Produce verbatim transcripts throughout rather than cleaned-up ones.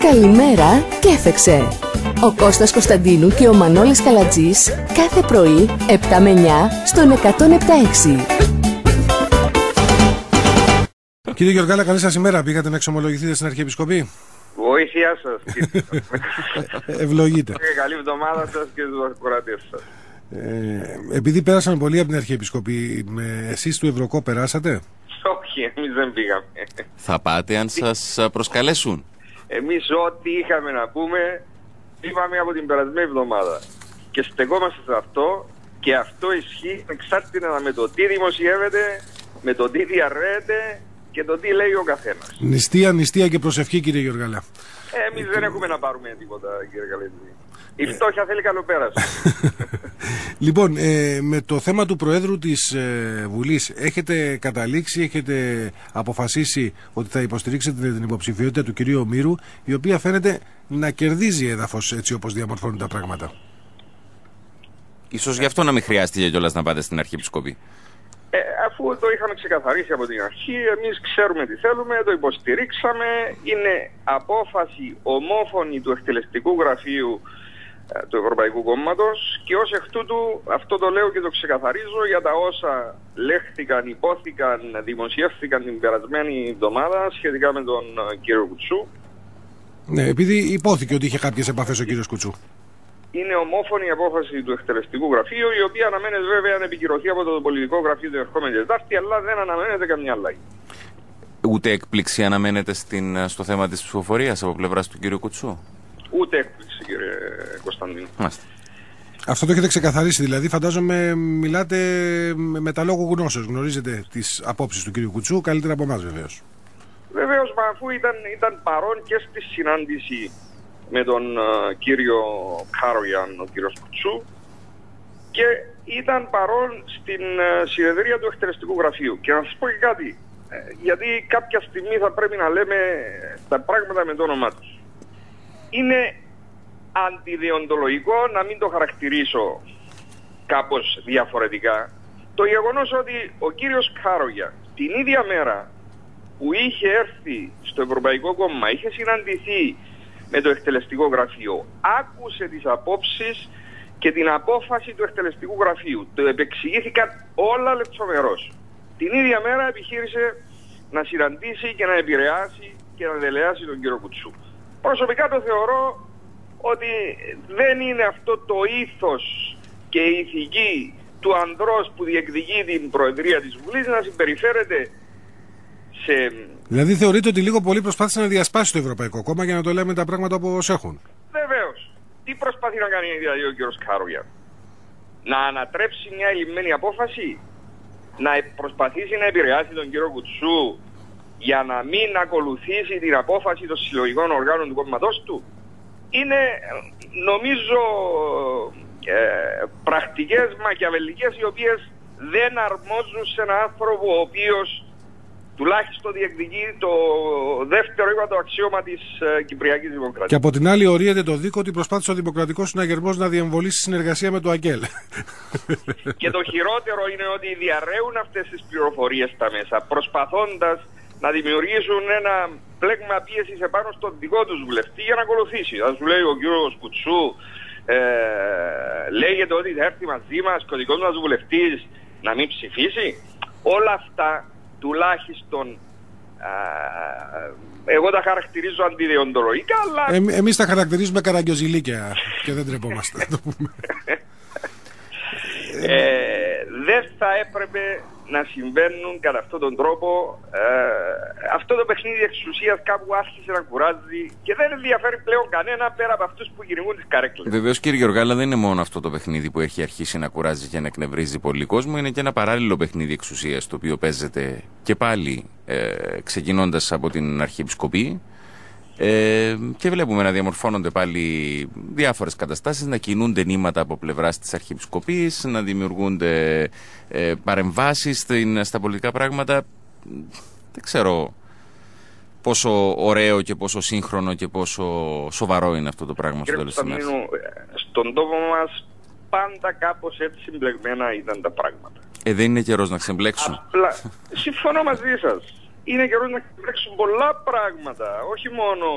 Καλημέρα και έφεξε. Ο Κώστας Κωνσταντίνου και ο Μανώλης Καλατζής κάθε πρωί επτά με εννιά στον εκατόν επτά κόμμα έξι. Κύριε Γεωργάλα, καλή σας ημέρα. Πήγατε να εξομολογηθείτε στην Αρχιεπισκοπή? Βοήθειά σας. Ευλογείτε. Καλή εβδομάδα σας και στους ακροατές σας. Ε, επειδή πέρασαν πολλοί από την Αρχιεπισκοπή, με εσείς του Ευρωκό περάσατε? Όχι, εμείς δεν πήγαμε. Θα πάτε αν σας προσκαλέσουν? Εμείς ό,τι είχαμε να πούμε είπαμε από την περασμένη εβδομάδα και στεκόμαστε σε αυτό, και αυτό ισχύει εξάρτητα με το τι δημοσιεύεται, με το τι διαρρέεται και το τι λέει ο καθένας. Νηστεία, νηστεία και προσευχή, κύριε Γεωργάλα. Ε, εμείς δεν έχουμε να πάρουμε τίποτα, κύριε Καλέτζη. Η φτώχεια θέλει καλοπέραση. Λοιπόν, ε, με το θέμα του Προέδρου της ε, Βουλής, έχετε καταλήξει, έχετε αποφασίσει ότι θα υποστηρίξετε την υποψηφιότητα του κυρίου Ομήρου, η οποία φαίνεται να κερδίζει έδαφος έτσι όπως διαμορφώνουν τα πράγματα. Ίσως γι' αυτό να μην χρειάστηκε κιόλας να πάτε στην Αρχιεπισκοπή. Ε, αφού το είχαμε ξεκαθαρίσει από την αρχή, εμείς ξέρουμε τι θέλουμε, το υποστηρίξαμε, είναι απόφαση ομόφωνη του εκτελεστικού γραφείου ε, του Ευρωπαϊκού Κόμματος, και ως εκ τούτου αυτό το λέω και το ξεκαθαρίζω για τα όσα λέχθηκαν, υπόθηκαν, δημοσιεύθηκαν την περασμένη εβδομάδα σχετικά με τον ε, κύριο Κουτσού. Ναι, επειδή υπόθηκε ότι είχε κάποιες επαφές ο κύριος Κουτσού. Είναι ομόφωνη η απόφαση του εκτελεστικού γραφείου, η οποία αναμένεται βέβαια να επικυρωθεί από το πολιτικό γραφείο την ερχόμενη Τετάρτη, αλλά δεν αναμένεται καμιά αλλαγή. Ούτε έκπληξη αναμένεται στην, στο θέμα της ψηφοφορίας από πλευράς του κύριου Κουτσού? Ούτε έκπληξη, κύριε Κωνσταντίνου. Μάλιστα. Αυτό το έχετε ξεκαθαρίσει, δηλαδή φαντάζομαι μιλάτε με τα λόγου γνώσεως, γνωρίζετε τις απόψεις του κύριου Κουτσού καλύτερα από εμάς βεβαίως. Βεβαίως, μα αφού ήταν, ήταν παρόν και στη συνάντηση με τον uh, κύριο Κάρογιαν, ο κύριος Κουτσού, και ήταν παρόν στην uh, συνεδρία του εκτελεστικού γραφείου. Και να σας πω και κάτι, ε, γιατί κάποια στιγμή θα πρέπει να λέμε τα πράγματα με το όνομά τους. Είναι αντιδιοντολογικό να μην το χαρακτηρίσω κάπως διαφορετικά το γεγονός ότι ο κύριος Κάρογιαν την ίδια μέρα που είχε έρθει στο Ευρωπαϊκό Κόμμα, είχε συναντηθεί με το εκτελεστικό γραφείο, άκουσε τις απόψεις και την απόφαση του εκτελεστικού γραφείου. Το επεξηγήθηκαν όλα λεπτομερώς. Την ίδια μέρα επιχείρησε να συναντήσει και να επηρεάσει και να δελεάσει τον κύριο Κουτσού. Προσωπικά το θεωρώ ότι δεν είναι αυτό το ήθος και η ηθική του ανδρός που διεκδικεί την Προεδρία της Βουλής να συμπεριφέρεται σε... Δηλαδή θεωρείτε ότι λίγο πολύ προσπάθησε να διασπάσει το Ευρωπαϊκό Κόμμα για να το λέμε τα πράγματα όπως έχουν? Βεβαίως. Τι προσπαθεί να κάνει δηλαδή ο κύριος Κάρογιαν? Να ανατρέψει μια ελλημμένη απόφαση? Να προσπαθήσει να επηρεάσει τον κύριο Κουτσού για να μην ακολουθήσει την απόφαση των συλλογικών οργάνων του κόμματός του? Είναι, νομίζω, ε, πρακτικές μακιαβελικές οι οποίες δεν αρμόζουν σε έναν άνθρωπο ο οποίος τουλάχιστον διεκδικεί το δεύτερο ύπατο αξίωμα της ε, Κυπριακής Δημοκρατίας. Και από την άλλη ορίεται το δίκο ότι προσπάθησε ο Δημοκρατικός Συναγερμός να διεμβολήσει συνεργασία με το ΑΚΕΛ. Και το χειρότερο είναι ότι διαρρέουν αυτές τις πληροφορίες στα μέσα, προσπαθώντας να δημιουργήσουν ένα πλέγμα πίεσης επάνω στον δικό τους βουλευτή για να ακολουθήσει. Θα σου λέει ο κύριος Κουτσού, ε, λέγεται ότι θα έρθει μαζί μας και ο δικός μας βουλευτής να μην ψηφίσει. Όλα αυτά τουλάχιστον α, εγώ τα χαρακτηρίζω αντιδιοντολογικά, αλλά... Ε, εμείς τα χαρακτηρίζουμε καραγκιοζηλίκια και δεν τρεπόμαστε να το πούμε. ε, δεν θα έπρεπε να συμβαίνουν κατά αυτόν τον τρόπο. Ε, αυτό το παιχνίδι εξουσίας κάπου άρχισε να κουράζει και δεν ενδιαφέρει πλέον κανένα πέρα από αυτούς που κυνηγούν τις καρέκλες. Βεβαίως, κύριε Γεωργάλα, δεν είναι μόνο αυτό το παιχνίδι που έχει αρχίσει να κουράζει και να εκνευρίζει πολύ κόσμο. Είναι και ένα παράλληλο παιχνίδι εξουσίας, το οποίο παίζεται και πάλι ε, ξεκινώντας από την Αρχιεπισκοπή. Ε, και βλέπουμε να διαμορφώνονται πάλι διάφορες καταστάσεις, να κινούνται νήματα από πλευράς της Αρχιεπισκοπής, να δημιουργούνται ε, παρεμβάσεις στην, στα πολιτικά πράγματα. Δεν ξέρω πόσο ωραίο και πόσο σύγχρονο και πόσο σοβαρό είναι αυτό το πράγμα. Κύριε Κωνσταντίνου, στον τόπο μας πάντα κάπως έτσι συμπλεγμένα ήταν τα πράγματα. Ε, δεν είναι καιρός να ξεμπλέξουν? Απλά, συμφωνώ μαζί σας. Είναι καιρός να ξεμπλέξουν πολλά πράγματα. Όχι μόνο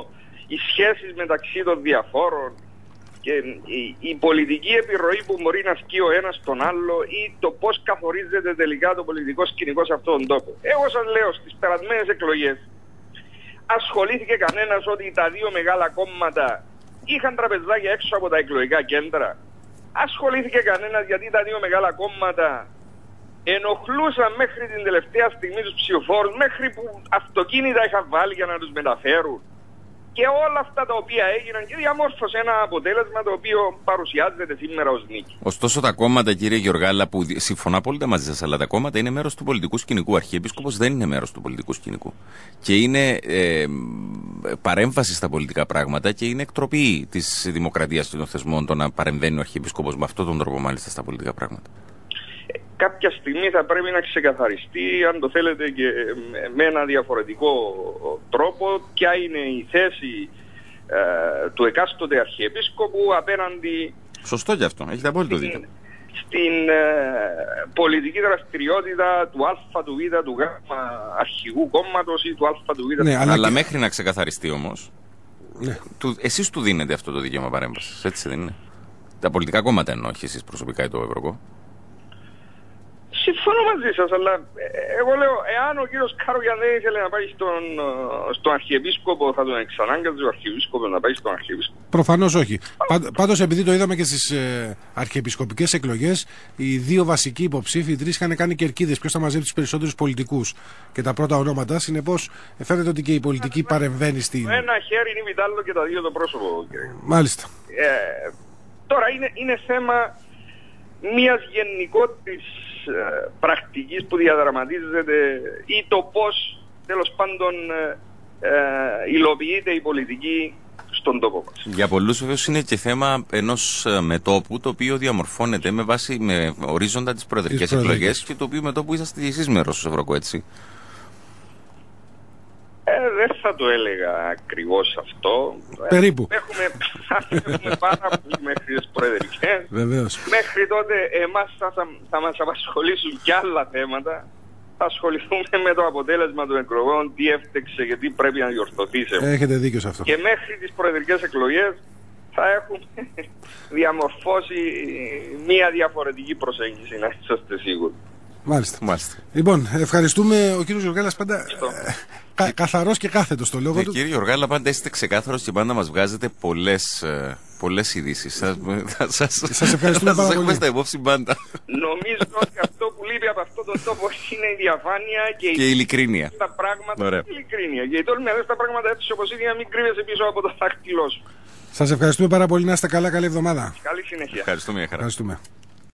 οι σχέσεις μεταξύ των διαφόρων και η, η πολιτική επιρροή που μπορεί να ασκεί ο ένας τον άλλο ή το πώς καθορίζεται τελικά το πολιτικό σκηνικό σε αυτόν τον τόπο. Εγώ σας λέω, στις περασμένες εκλογές ασχολήθηκε κανένας ότι τα δύο μεγάλα κόμματα είχαν τραπεζάκια έξω από τα εκλογικά κέντρα? Ασχολήθηκε κανένας γιατί τα δύο μεγάλα κόμματα ενοχλούσαν μέχρι την τελευταία στιγμή τους ψηφοφόρους, μέχρι που αυτοκίνητα είχαν βάλει για να τους μεταφέρουν? Και όλα αυτά τα οποία έγιναν και διαμόρφωσε ένα αποτέλεσμα το οποίο παρουσιάζεται σήμερα ως νίκη. Ωστόσο, τα κόμματα, κύριε Γεωργάλα, που συμφωνώ απόλυτα μαζί σας, αλλά τα κόμματα είναι μέρος του πολιτικού σκηνικού. Ο Αρχιεπίσκοπος δεν είναι μέρος του πολιτικού σκηνικού. Και είναι ε, παρέμβαση στα πολιτικά πράγματα και είναι εκτροπή της δημοκρατίας των θεσμών το να παρεμβαίνει ο Αρχιεπίσκοπος με αυτόν τον τρόπο, μάλιστα, στα πολιτικά πράγματα. Κάποια στιγμή θα πρέπει να ξεκαθαριστεί, αν το θέλετε και με ένα διαφορετικό τρόπο, ποια είναι η θέση ε, του εκάστοτε Αρχιεπίσκοπου απέναντι... Σωστό κι αυτό, έχετε απόλυτο δίκιο. Στην ε, πολιτική δραστηριότητα του Α, του Β, του Γ αρχηγού κόμματος ή του Α, του Β. Ναι, αλλά, αλλά και... μέχρι να ξεκαθαριστεί όμως, ναι. του, εσείς του δίνετε αυτό το δικαίωμα παρέμβασης, έτσι δεν είναι? Τα πολιτικά κόμματα εννοώ, όχι εσείς προσωπικά ή το Ευρωκό. Συμφωνώ μαζί σας, αλλά εγώ λέω, εάν ο κύριος Κάρουγιαν δεν ήθελε να πάει στον, στον Αρχιεπίσκοπο, θα τον εξανάγκαζε ο Αρχιεπίσκοπος να πάει στον Αρχιεπίσκοπο? Προφανώς όχι. Πάντως, επειδή το είδαμε και στις ε, αρχιεπισκοπικές εκλογές, οι δύο βασικοί υποψήφοι, οι τρεις, είχαν κάνει κερκίδες. Ποιος θα μαζέψει τους περισσότερους πολιτικούς και τα πρώτα ονόματα. Συνεπώς, φαίνεται ότι και η πολιτική ένα, παρεμβαίνει στην. Ένα χέρι είναι βιτάλλο και τα δύο το πρόσωπο, κύριε. Μάλιστα. Ε, τώρα είναι, είναι θέμα μιας γενικότερης ε, πρακτικής που διαδραματίζεται ή το πώς τέλος πάντων ε, ε, υλοποιείται η πολιτική στον τόπο μας. Για πολλούς βέβαια είναι και θέμα ενός μετώπου το οποίο διαμορφώνεται με βάση, με ορίζοντα τις προεδρικές εκλογές και το οποίο μετώπου είσαστε εσείς μέρος του Ευρωκό, έτσι. Ε, δεν θα το έλεγα ακριβώς αυτό. Περίπου. Έχουμε, έχουμε πάρα πολύ μέχρι τις προεδρικές. Βεβαίως. Μέχρι τότε εμάς θα, θα, θα μας απασχολήσουν και άλλα θέματα. Θα ασχοληθούμε με το αποτέλεσμα των εκλογών, τι έφτεξε και τι πρέπει να διορθωθεί. Έχετε δίκιο σε αυτό. Και μέχρι τις προεδρικές εκλογές θα έχουμε διαμορφώσει μία διαφορετική προσέγγιση, να είσαστε σίγουροι. Μάλιστα. Μάλιστα. Λοιπόν, ευχαριστούμε. Ο κύριος Γεωργάλας πάντα κα, καθαρός και κάθετος στο λόγο ναι, του. Κύριε Γεωργάλα, πάντα είστε ξεκάθαρος και πάντα μας βγάζετε πολλές, πολλές ειδήσεις. Σας, σας, σας ευχαριστούμε πάρα πολύ. Έχουμε στα υπόψη πάντα. Νομίζω ότι αυτό που λείπει από αυτό το τόπο είναι η διαφάνεια και, και η ειλικρίνεια. Τα πράγματα, η ειλικρίνεια. Γιατί τώρα με τα πράγματα έτσι όπως είναι, να μην κρύβεσαι πίσω από το δάχτυλό σου. Σας ευχαριστούμε πάρα πολύ. Να είστε καλά. Καλή εβδομάδα. Καλή συνέχεια. Ευχαριστούμε. Ευχαριστούμε.